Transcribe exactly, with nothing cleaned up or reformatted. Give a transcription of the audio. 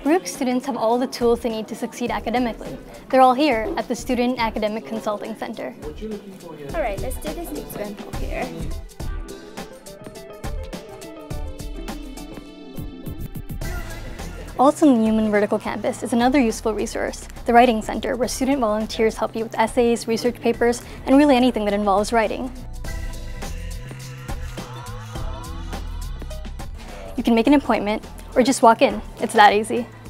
Baruch students have all the tools they need to succeed academically. They're all here at the Student Academic Consulting Center. All right, let's do this example here. Also in the Newman Vertical Campus is another useful resource, the Writing Center, where student volunteers help you with essays, research papers, and really anything that involves writing. You can make an appointment or just walk in. It's that easy.